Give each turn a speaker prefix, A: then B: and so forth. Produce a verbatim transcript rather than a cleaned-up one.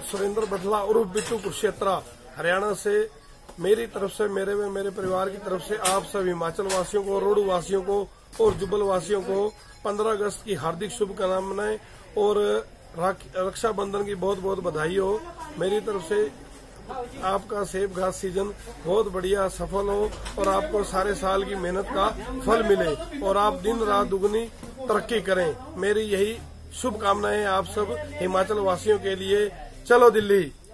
A: सुरेंद्र बठला उर्फ बिट्टू कुरुक्षेत्रा हरियाणा से मेरी तरफ से, मेरे में मेरे परिवार की तरफ से आप सब हिमाचल वासियों को, रोडू वासियों को और जुब्बल वासियों को पंद्रह अगस्त की हार्दिक शुभकामनाएं और रक्षाबंधन की बहुत बहुत बधाई हो। मेरी तरफ से आपका सेब घास सीजन बहुत बढ़िया सफल हो और आपको सारे साल की मेहनत का फल मिले और आप दिन रात दुगनी तरक्की करें। मेरी यही शुभकामनाएं आप सब हिमाचल वासियों के लिए। चलो दिल्ली।